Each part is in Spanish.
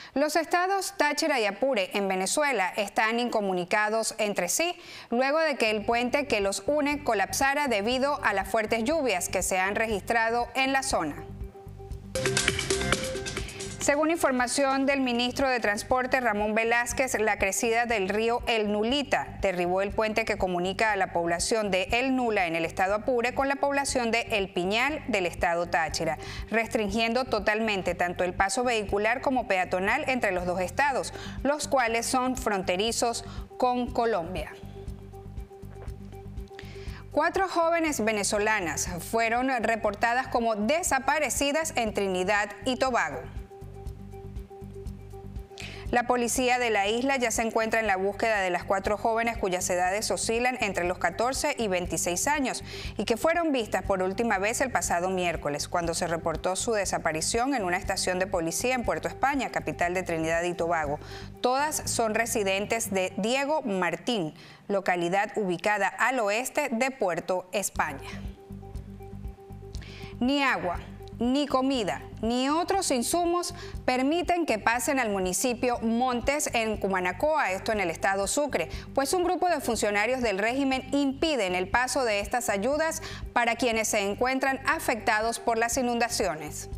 Los estados Táchira y Apure en Venezuela están incomunicados entre sí luego de que el puente que los une colapsara debido a las fuertes lluvias que se han registrado en la zona. Según información del ministro de Transporte Ramón Velázquez, la crecida del río El Nulita derribó el puente que comunica a la población de El Nula en el estado Apure con la población de El Piñal del estado Táchira, restringiendo totalmente tanto el paso vehicular como peatonal entre los dos estados, los cuales son fronterizos con Colombia. 4 jóvenes venezolanas fueron reportadas como desaparecidas en Trinidad y Tobago. La policía de la isla ya se encuentra en la búsqueda de las 4 jóvenes cuyas edades oscilan entre los 14 y 26 años y que fueron vistas por última vez el pasado miércoles, cuando se reportó su desaparición en una estación de policía en Puerto España, capital de Trinidad y Tobago. Todas son residentes de Diego Martín, localidad ubicada al oeste de Puerto España. Ni agua, ni comida, ni otros insumos permiten que pasen al municipio Montes en Cumanacoa, esto en el estado Sucre, pues un grupo de funcionarios del régimen impiden el paso de estas ayudas para quienes se encuentran afectados por las inundaciones.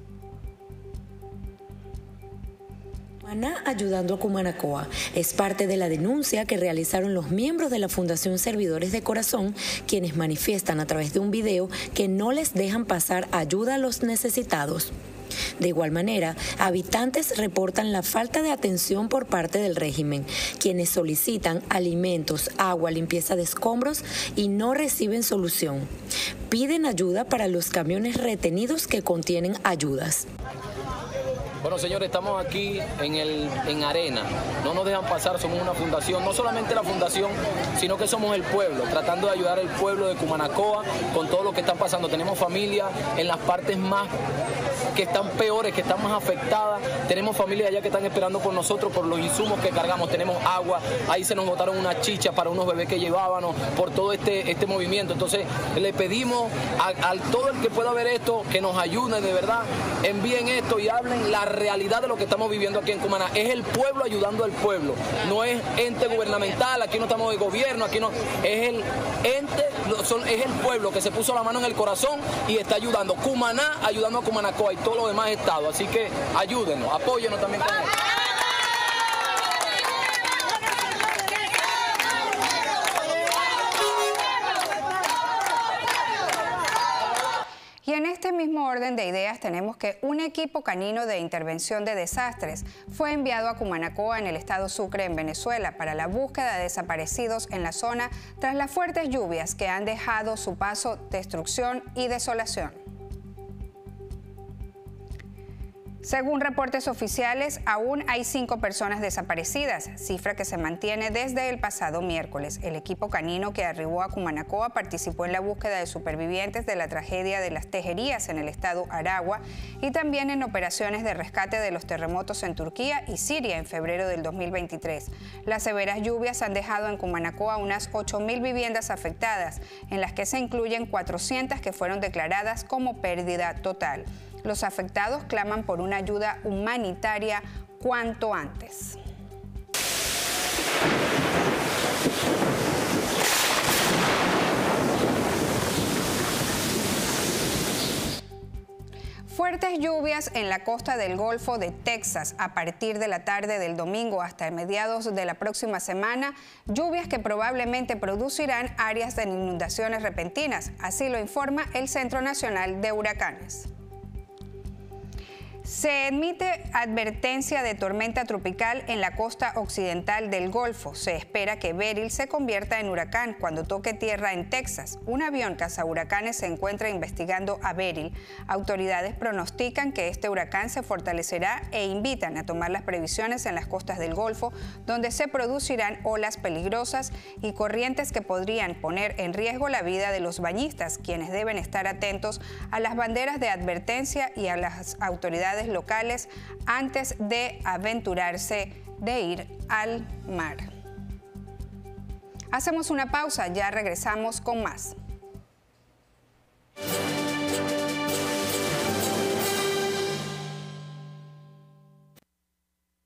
Cumaná ayudando a Cumanacoa es parte de la denuncia que realizaron los miembros de la Fundación Servidores de Corazón, quienes manifiestan a través de un video que no les dejan pasar ayuda a los necesitados. De igual manera, habitantes reportan la falta de atención por parte del régimen, quienes solicitan alimentos, agua, limpieza de escombros y no reciben solución. Piden ayuda para los camiones retenidos que contienen ayudas. Bueno, señores, estamos aquí en Arena. No nos dejan pasar, somos una fundación, no solamente la fundación, sino que somos el pueblo, tratando de ayudar al pueblo de Cumanacoa con todo lo que están pasando. Tenemos familia en las partes más que están peores, que están más afectadas. Tenemos familias allá que están esperando por nosotros, por los insumos que cargamos. Tenemos agua, ahí se nos botaron unas chichas para unos bebés que llevábamos, por todo este movimiento. Entonces, le pedimos a todo el que pueda ver esto, que nos ayude de verdad, envíen esto y hablen la realidad de lo que estamos viviendo aquí en Cumaná. Es el pueblo ayudando al pueblo, no es ente gubernamental, aquí no estamos de gobierno, aquí no, es el ente, es el pueblo que se puso la mano en el corazón y está ayudando. Cumaná ayudando a Cumanacoa y todos los demás estados, así que ayúdenos, apóyenos también con esto. Y en este mismo orden de ideas tenemos que un equipo canino de intervención de desastres fue enviado a Cumanacoa en el estado Sucre en Venezuela para la búsqueda de desaparecidos en la zona tras las fuertes lluvias que han dejado su paso destrucción y desolación. Según reportes oficiales, aún hay 5 personas desaparecidas, cifra que se mantiene desde el pasado miércoles. El equipo canino que arribó a Cumanacoa participó en la búsqueda de supervivientes de la tragedia de las Tejerías en el estado Aragua y también en operaciones de rescate de los terremotos en Turquía y Siria en febrero del 2023. Las severas lluvias han dejado en Cumanacoa unas 8.000 viviendas afectadas, en las que se incluyen 400 que fueron declaradas como pérdida total. Los afectados claman por una ayuda humanitaria cuanto antes. Fuertes lluvias en la costa del Golfo de Texas a partir de la tarde del domingo hasta mediados de la próxima semana, lluvias que probablemente producirán áreas de inundaciones repentinas, así lo informa el Centro Nacional de Huracanes. Se emite advertencia de tormenta tropical en la costa occidental del Golfo. Se espera que Beryl se convierta en huracán cuando toque tierra en Texas. Un avión cazahuracanes se encuentra investigando a Beryl. Autoridades pronostican que este huracán se fortalecerá e invitan a tomar las previsiones en las costas del Golfo, donde se producirán olas peligrosas y corrientes que podrían poner en riesgo la vida de los bañistas, quienes deben estar atentos a las banderas de advertencia y a las autoridades locales antes de aventurarse de ir al mar. Hacemos una pausa, ya regresamos con más.